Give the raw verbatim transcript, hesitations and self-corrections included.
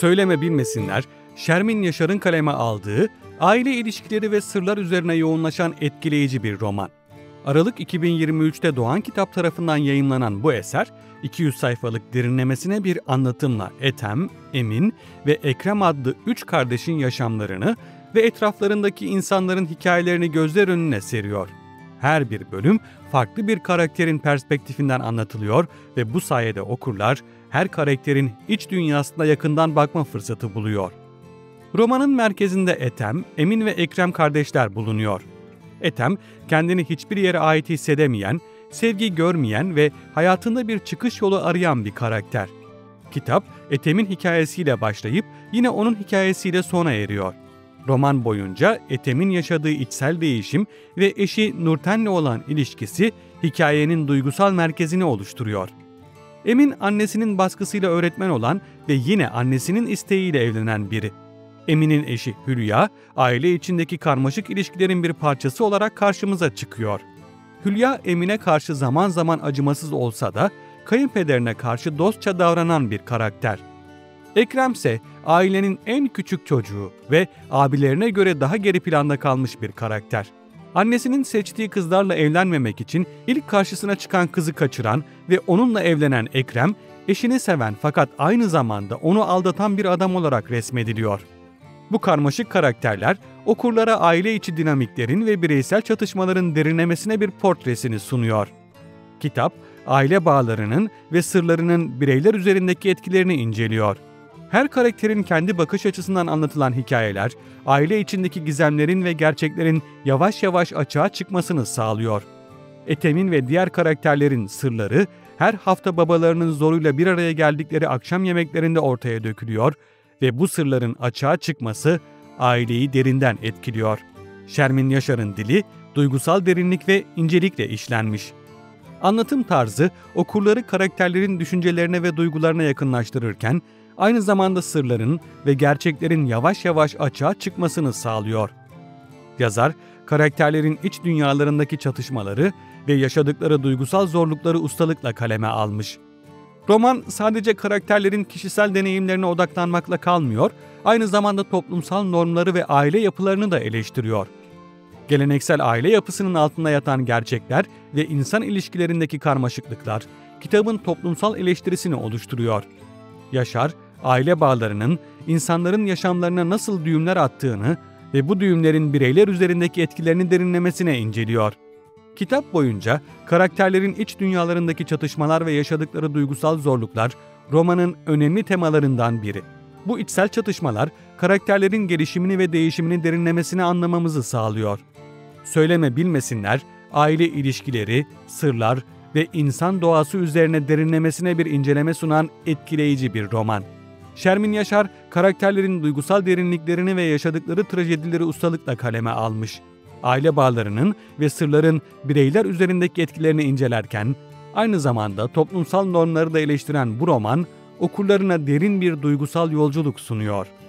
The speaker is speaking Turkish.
Söyleme bilmesinler, Şermin Yaşar'ın kaleme aldığı, aile ilişkileri ve sırlar üzerine yoğunlaşan etkileyici bir roman. Aralık iki bin yirmi üçte Doğan Kitap tarafından yayımlanan bu eser, iki yüz sayfalık derinlemesine bir anlatımla Ethem, Emin ve Ekrem adlı üç kardeşin yaşamlarını ve etraflarındaki insanların hikayelerini gözler önüne seriyor. Her bir bölüm farklı bir karakterin perspektifinden anlatılıyor ve bu sayede okurlar her karakterin iç dünyasına yakından bakma fırsatı buluyor. Romanın merkezinde Ethem, Emin ve Ekrem kardeşler bulunuyor. Ethem, kendini hiçbir yere ait hissedemeyen, sevgi görmeyen ve hayatında bir çıkış yolu arayan bir karakter. Kitap, Ethem'in hikayesiyle başlayıp yine onun hikayesiyle sona eriyor. Roman boyunca Ethem'in yaşadığı içsel değişim ve eşi Nurten'le olan ilişkisi hikayenin duygusal merkezini oluşturuyor. Emin, annesinin baskısıyla öğretmen olan ve yine annesinin isteğiyle evlenen biri. Emin'in eşi Hülya, aile içindeki karmaşık ilişkilerin bir parçası olarak karşımıza çıkıyor. Hülya, Emin'e karşı zaman zaman acımasız olsa da kayınpederine karşı dostça davranan bir karakter. Ekrem ise ailenin en küçük çocuğu ve abilerine göre daha geri planda kalmış bir karakter. Annesinin seçtiği kızlarla evlenmemek için ilk karşısına çıkan kızı kaçıran ve onunla evlenen Ekrem, eşini seven fakat aynı zamanda onu aldatan bir adam olarak resmediliyor. Bu karmaşık karakterler, okurlara aile içi dinamiklerin ve bireysel çatışmaların derinlemesine bir portresini sunuyor. Kitap, aile bağlarının ve sırlarının bireyler üzerindeki etkilerini inceliyor. Her karakterin kendi bakış açısından anlatılan hikayeler, aile içindeki gizemlerin ve gerçeklerin yavaş yavaş açığa çıkmasını sağlıyor. Ethem'in ve diğer karakterlerin sırları, her hafta babalarının zoruyla bir araya geldikleri akşam yemeklerinde ortaya dökülüyor ve bu sırların açığa çıkması aileyi derinden etkiliyor. Şermin Yaşar'ın dili, duygusal derinlik ve incelikle işlenmiş. Anlatım tarzı, okurları karakterlerin düşüncelerine ve duygularına yakınlaştırırken, aynı zamanda sırların ve gerçeklerin yavaş yavaş açığa çıkmasını sağlıyor. Yazar, karakterlerin iç dünyalarındaki çatışmaları ve yaşadıkları duygusal zorlukları ustalıkla kaleme almış. Roman sadece karakterlerin kişisel deneyimlerine odaklanmakla kalmıyor, aynı zamanda toplumsal normları ve aile yapılarını da eleştiriyor. Geleneksel aile yapısının altında yatan gerçekler ve insan ilişkilerindeki karmaşıklıklar, kitabın toplumsal eleştirisini oluşturuyor. Yaşar, aile bağlarının insanların yaşamlarına nasıl düğümler attığını ve bu düğümlerin bireyler üzerindeki etkilerini derinlemesine inceliyor. Kitap boyunca karakterlerin iç dünyalarındaki çatışmalar ve yaşadıkları duygusal zorluklar romanın önemli temalarından biri. Bu içsel çatışmalar karakterlerin gelişimini ve değişimini derinlemesine anlamamızı sağlıyor. Söyleme bilmesinler, aile ilişkileri, sırlar ve insan doğası üzerine derinlemesine bir inceleme sunan etkileyici bir roman. Şermin Yaşar, karakterlerin duygusal derinliklerini ve yaşadıkları trajedileri ustalıkla kaleme almış. Aile bağlarının ve sırların bireyler üzerindeki etkilerini incelerken, aynı zamanda toplumsal normları da eleştiren bu roman, okurlarına derin bir duygusal yolculuk sunuyor.